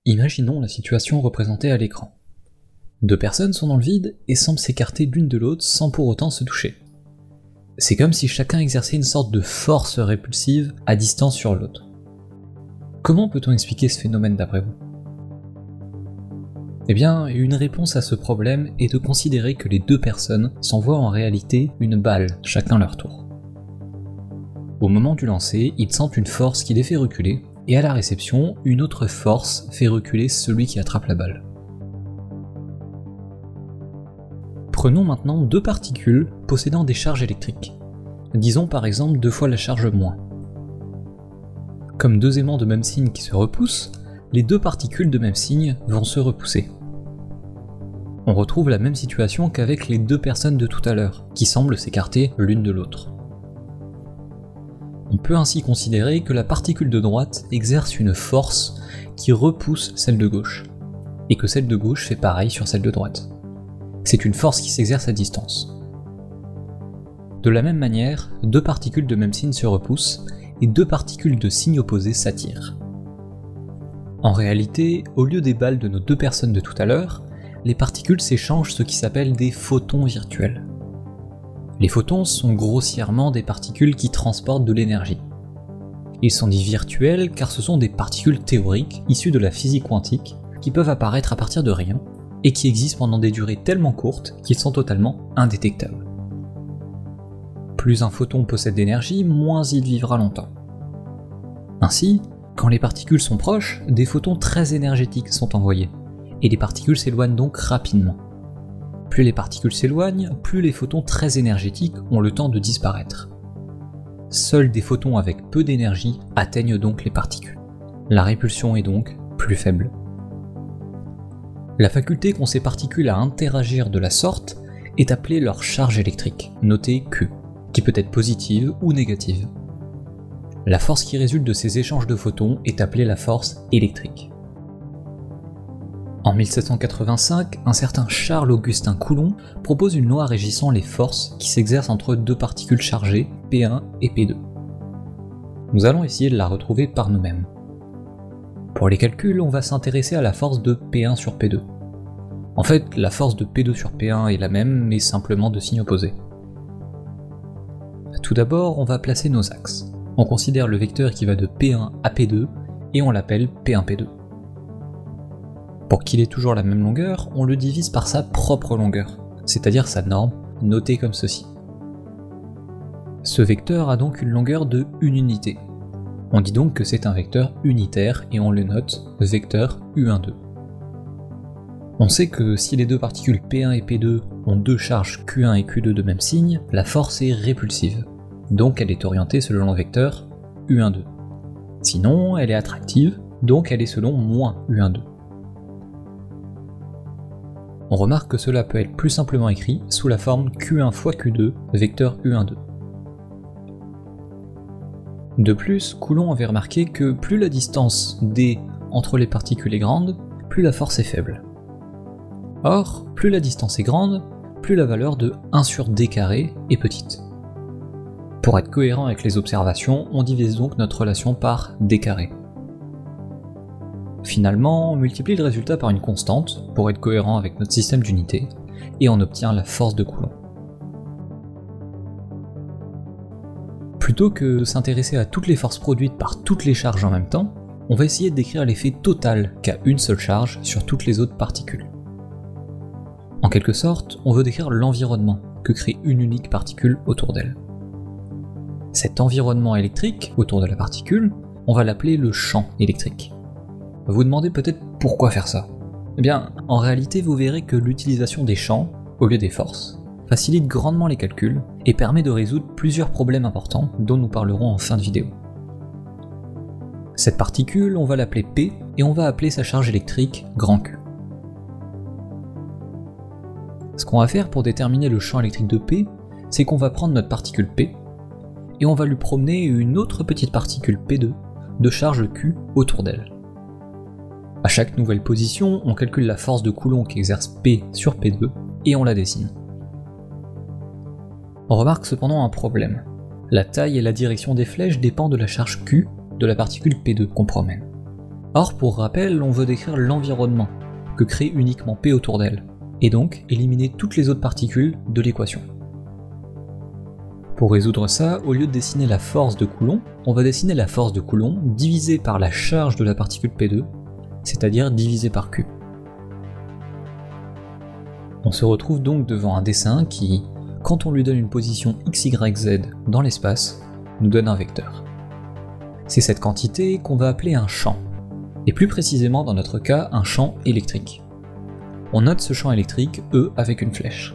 Imaginons la situation représentée à l'écran. Deux personnes sont dans le vide et semblent s'écarter l'une de l'autre sans pour autant se toucher. C'est comme si chacun exerçait une sorte de force répulsive à distance sur l'autre. Comment peut-on expliquer ce phénomène d'après vous ? Eh bien, une réponse à ce problème est de considérer que les deux personnes s'envoient en réalité une balle, chacun leur tour. Au moment du lancer, ils sentent une force qui les fait reculer, et à la réception, une autre force fait reculer celui qui attrape la balle. Prenons maintenant deux particules possédant des charges électriques. Disons par exemple 2 fois la charge moins. Comme deux aimants de même signe qui se repoussent, les deux particules de même signe vont se repousser. On retrouve la même situation qu'avec les deux personnes de tout à l'heure, qui semblent s'écarter l'une de l'autre. On peut ainsi considérer que la particule de droite exerce une force qui repousse celle de gauche, et que celle de gauche fait pareil sur celle de droite. C'est une force qui s'exerce à distance. De la même manière, deux particules de même signe se repoussent, et deux particules de signe opposé s'attirent. En réalité, au lieu des balles de nos deux personnes de tout à l'heure, les particules s'échangent ce qui s'appelle des photons virtuels. Les photons sont grossièrement des particules qui transportent de l'énergie. Ils sont dits virtuels car ce sont des particules théoriques issues de la physique quantique qui peuvent apparaître à partir de rien et qui existent pendant des durées tellement courtes qu'ils sont totalement indétectables. Plus un photon possède d'énergie, moins il vivra longtemps. Ainsi, quand les particules sont proches, des photons très énergétiques sont envoyés, et les particules s'éloignent donc rapidement. Plus les particules s'éloignent, plus les photons très énergétiques ont le temps de disparaître. Seuls des photons avec peu d'énergie atteignent donc les particules. La répulsion est donc plus faible. La faculté qu'ont ces particules à interagir de la sorte est appelée leur charge électrique, notée Q, qui peut être positive ou négative. La force qui résulte de ces échanges de photons est appelée la force électrique. En 1785, un certain Charles-Augustin Coulomb propose une loi régissant les forces qui s'exercent entre deux particules chargées, P1 et P2. Nous allons essayer de la retrouver par nous-mêmes. Pour les calculs, on va s'intéresser à la force de P1 sur P2. En fait, la force de P2 sur P1 est la même, mais simplement de signe opposé. Tout d'abord, on va placer nos axes. On considère le vecteur qui va de P1 à P2, et on l'appelle P1-P2. Pour qu'il ait toujours la même longueur, on le divise par sa propre longueur, c'est-à-dire sa norme, notée comme ceci. Ce vecteur a donc une longueur de 1 unité. On dit donc que c'est un vecteur unitaire et on le note vecteur U12. On sait que si les deux particules P1 et P2 ont deux charges Q1 et Q2 de même signe, la force est répulsive, donc elle est orientée selon le vecteur U12. Sinon, elle est attractive, donc elle est selon moins U12. On remarque que cela peut être plus simplement écrit sous la forme Q1 fois Q2, vecteur U12. De plus, Coulomb avait remarqué que plus la distance d entre les particules est grande, plus la force est faible. Or, plus la distance est grande, plus la valeur de 1 sur d carré est petite. Pour être cohérent avec les observations, on divise donc notre relation par d carré. Finalement, on multiplie le résultat par une constante, pour être cohérent avec notre système d'unités, et on obtient la force de Coulomb. Plutôt que de s'intéresser à toutes les forces produites par toutes les charges en même temps, on va essayer de décrire l'effet total qu'a une seule charge sur toutes les autres particules. En quelque sorte, on veut décrire l'environnement que crée une unique particule autour d'elle. Cet environnement électrique autour de la particule, on va l'appeler le champ électrique. Vous vous demandez peut-être pourquoi faire ça ? Eh bien, en réalité, vous verrez que l'utilisation des champs, au lieu des forces, facilite grandement les calculs et permet de résoudre plusieurs problèmes importants dont nous parlerons en fin de vidéo. Cette particule, on va l'appeler P et on va appeler sa charge électrique grand Q. Ce qu'on va faire pour déterminer le champ électrique de P, c'est qu'on va prendre notre particule P et on va lui promener une autre petite particule P2 de charge Q autour d'elle. À chaque nouvelle position, on calcule la force de Coulomb qu'exerce P sur P2 et on la dessine. On remarque cependant un problème. La taille et la direction des flèches dépendent de la charge Q de la particule P2 qu'on promène. Or, pour rappel, on veut décrire l'environnement, que crée uniquement P autour d'elle, et donc éliminer toutes les autres particules de l'équation. Pour résoudre ça, au lieu de dessiner la force de Coulomb, on va dessiner la force de Coulomb divisée par la charge de la particule P2, c'est-à-dire divisée par Q. On se retrouve donc devant un dessin qui, quand on lui donne une position x, y, z dans l'espace, nous donne un vecteur. C'est cette quantité qu'on va appeler un champ, et plus précisément dans notre cas un champ électrique. On note ce champ électrique E avec une flèche.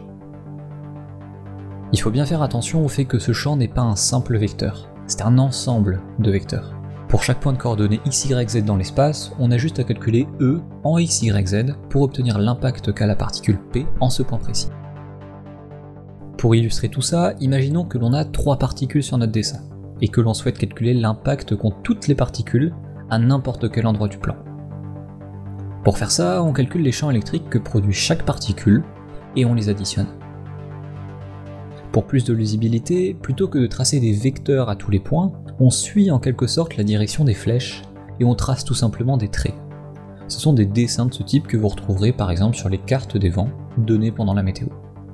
Il faut bien faire attention au fait que ce champ n'est pas un simple vecteur, c'est un ensemble de vecteurs. Pour chaque point de coordonnées x, y, z dans l'espace, on a juste à calculer E en x, y, z pour obtenir l'impact qu'a la particule P en ce point précis. Pour illustrer tout ça, imaginons que l'on a 3 particules sur notre dessin, et que l'on souhaite calculer l'impact qu'ont toutes les particules à n'importe quel endroit du plan. Pour faire ça, on calcule les champs électriques que produit chaque particule, et on les additionne. Pour plus de lisibilité, plutôt que de tracer des vecteurs à tous les points, on suit en quelque sorte la direction des flèches, et on trace tout simplement des traits. Ce sont des dessins de ce type que vous retrouverez par exemple sur les cartes des vents données pendant la météo.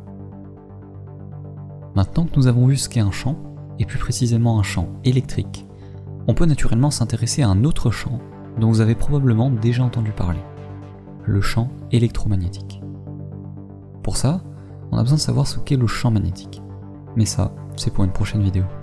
Maintenant que nous avons vu ce qu'est un champ, et plus précisément un champ électrique, on peut naturellement s'intéresser à un autre champ dont vous avez probablement déjà entendu parler, le champ électromagnétique. Pour ça, on a besoin de savoir ce qu'est le champ magnétique. Mais ça, c'est pour une prochaine vidéo.